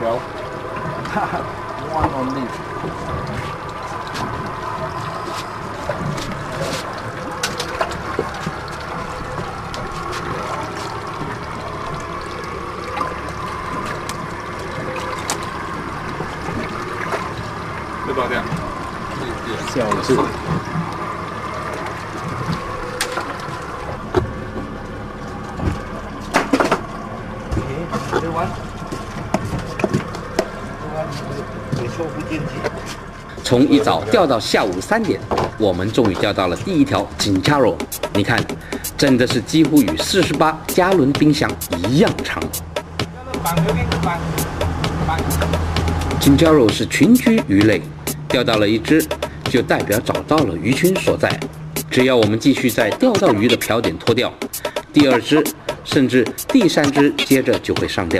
标。哈哈，one only。这多少钱？小是。 从一早钓到下午3点，我们终于钓到了第一条金加肉。你看，真的是几乎与48加仑冰箱一样长。金加肉是群居鱼类，钓到了一只，就代表找到了鱼群所在。只要我们继续在钓到鱼的漂点拖钓，第2只甚至第3只接着就会上钓。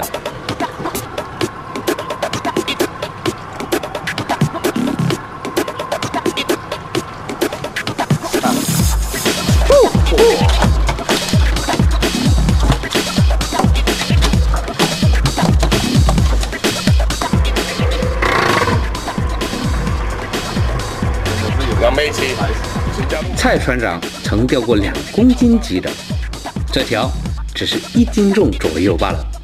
蔡船长曾钓过2公斤级的，这条只是1斤重左右罢了。